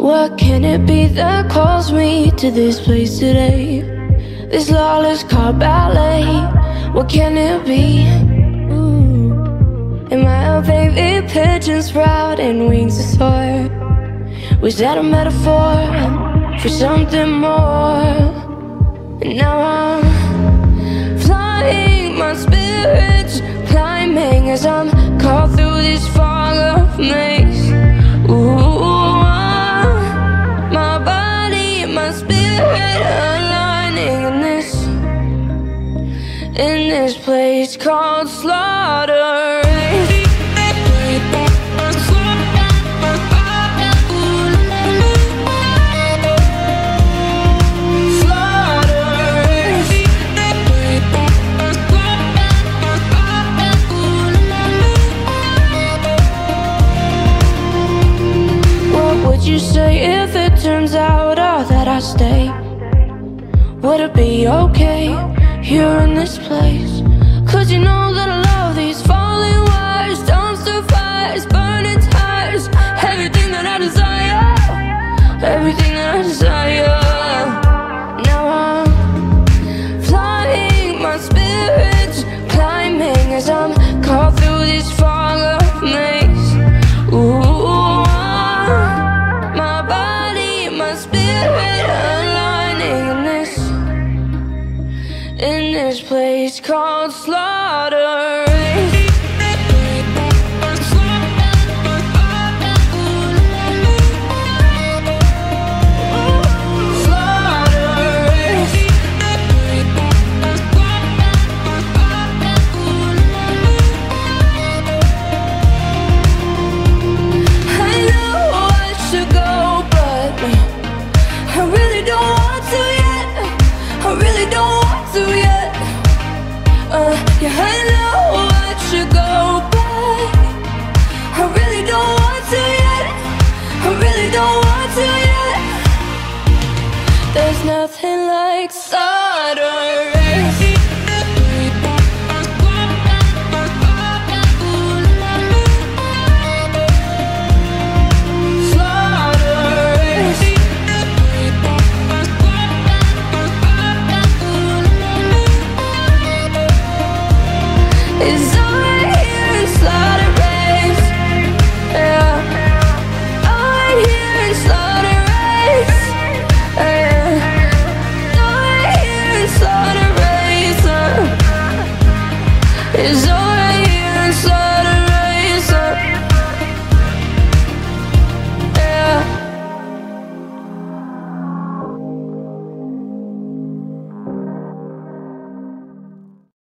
What can it be that calls me to this place today? This lawless car ballet. What can it be? Am I a baby pigeon sprouting wings to soar? Was that a metaphor for something more? And now I'm flying, my spirit's climbing as I'm caught through this fog of maze. My body and my spirit aligning in this place called slaughter. You say if it turns out all that I stay, would it be okay here in this place? Cause you know that I love these falling wires, dumpster fires, burning tires, everything that I desire, everything that I desire. Now I'm flying, my spirit's climbing as I'm caught through this fog of maze. In this place called slaughter. Yeah, I know I should go, but I really don't want to yet. I really don't want to yet. There's nothing like slaughter. It's alright here in slaughter race. Yeah, alright here in slaughter race. Yeah, alright here in slaughter race. It's alright.